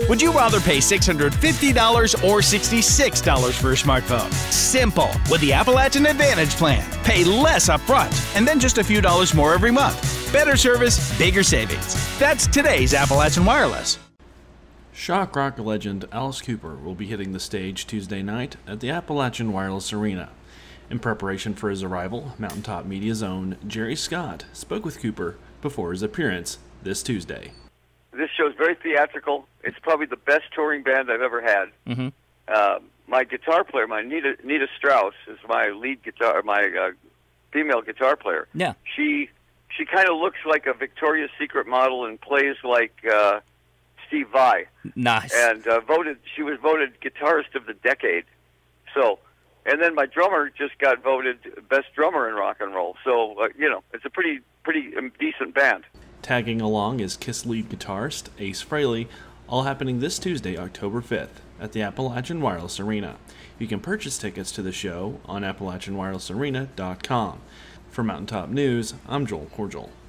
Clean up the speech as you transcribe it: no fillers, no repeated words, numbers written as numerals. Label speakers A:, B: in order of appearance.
A: Would you rather pay $650 or $66 for a smartphone? Simple. With the Appalachian Advantage plan. Pay less upfront and then just a few dollars more every month. Better service, bigger savings. That's today's Appalachian Wireless.
B: Shock rock legend Alice Cooper will be hitting the stage Tuesday night at the Appalachian Wireless Arena. In preparation for his arrival, Mountaintop Media's own Jerry Scott spoke with Cooper before his appearance this Tuesday.
C: This show's very theatrical. It's probably the best touring band I've ever had. My guitar player, my Nita Strauss, is my lead guitar, my female guitar player.
D: Yeah.
C: She kind of looks like a Victoria's Secret model and plays like Steve Vai.
D: Nice.
C: And she was voted guitarist of the decade. So, and then my drummer just got voted best drummer in rock and roll. So, it's a pretty decent band.
B: Tagging along is KISS lead guitarist Ace Frehley, all happening this Tuesday, October 5th, at the Appalachian Wireless Arena. You can purchase tickets to the show on AppalachianWirelessArena.com. For Mountaintop News, I'm Joel Cordial.